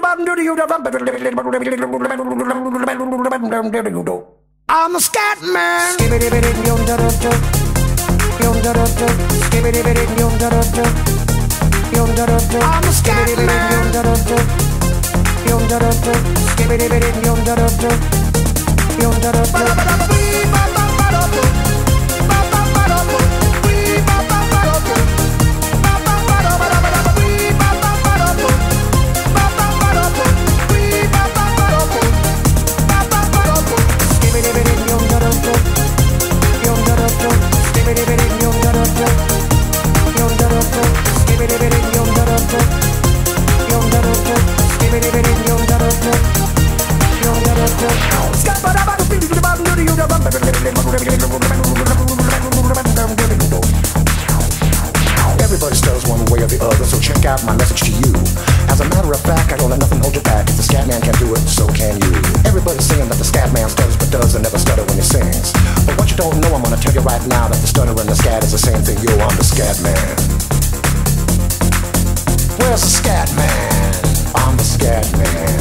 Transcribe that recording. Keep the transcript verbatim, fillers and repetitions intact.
I'm a scat man. I'm a scat Everybody stutters one way or the other, so check out my message to you. As a matter of fact, I don't let nothing hold you back. If the scat man can do it, so can you. Everybody's saying that the scat man stutters but does and never stutter when he sings. But what you don't know, I'm gonna tell you right now, that the stutter and the scat is the same thing. Yo, I'm the scat man. Where's the scat man? I'm the scat man.